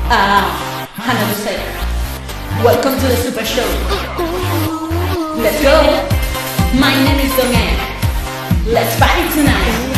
하나 둘 셋. Welcome to the super show. Let's go. My name is Donghae. Let's party tonight.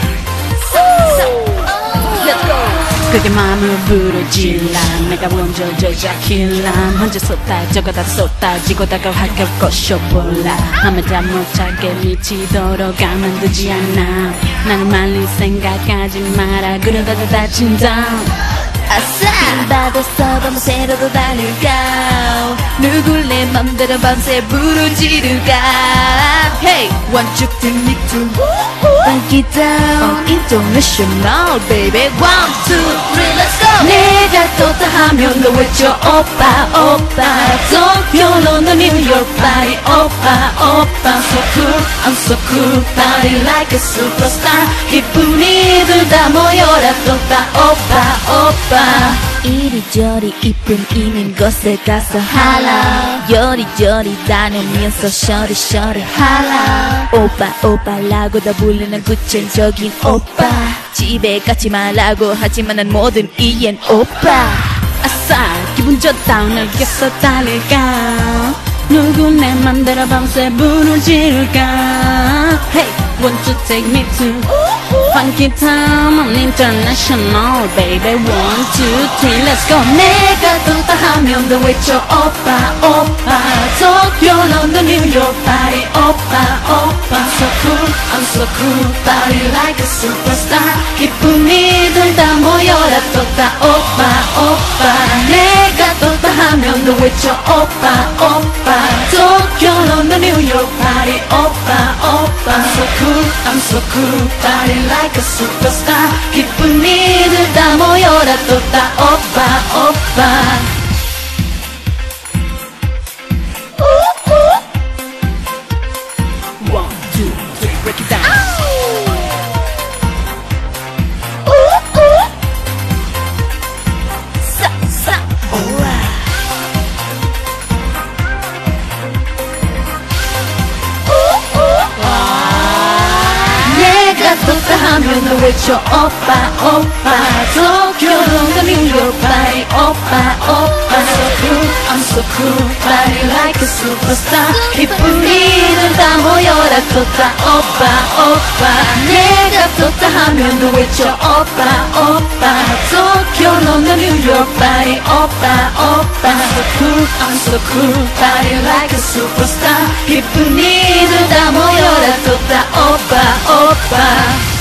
Let's go. 그게 마음을 부르질라 내가 먼저 제작일라 먼저 쏟다 저거다 쏟아지고다가 확 꼬셔볼라 아무 잠 못 자게 미치도록 가만두지 않아 나를 말릴 생각하지 마라 그러다가 다친다 아싸 받았어 밤새로도 달릴까 누굴 내 맘대로 밤새 부르지르까 Hey one two three me too Break it down International baby one two three let's go 내가 떴다 하면 너 외쳐 오빠 오빠 도쿄 너 New York party 오빠 오빠 So cool I'm so cool Party like a superstar 기분이 들다 모여라 떴다 오빠 오빠 이리저리 이쁨 있는 곳에 가서 할라 요리조리 다니면서 셔리셔리 할라 오빠 오빠라고 다 불리는 구체적인 오빠 집에 가지 말라고 하지만 난 뭐든 이엔 오빠 아싸 기분 좋다 오늘겠어 달릴까 누구 내 맘대로 밤새 불을 지를까 Hey won't you take me to Funky time I'm international baby 1, 2, 3 let's go 내가 떴다 하면 너 외쳐 오빠 오빠 도쿄 런던 뉴욕 party 오빠 오빠 So cool I'm so cool Party like a superstar 기쁨이 들다 모여라 떴다 오빠 오빠 내가 떴다 하면 너 외쳐 오빠 오빠 도쿄 런던 뉴욕 party 오빠 오빠 So cool I'm so cool Party like a superstar 기쁨이 들다 모여라 떴다 오빠 오빠 One, two, three, break it down 떴다 하면 너 외쳐 오빠 오빠 도쿄 런던 뉴욕 party 오빠 오빠 So cool I'm so cool Party like a superstar 기쁨이 들다 모여라 떴다 오빠 오빠 내가 떴다 하면 너 외쳐 오빠 오빠 도쿄 런던 뉴욕 party 오빠 오빠 So cool I'm so cool Party like a superstar 기쁨이 들다 모여라 떴다 오빠 오빠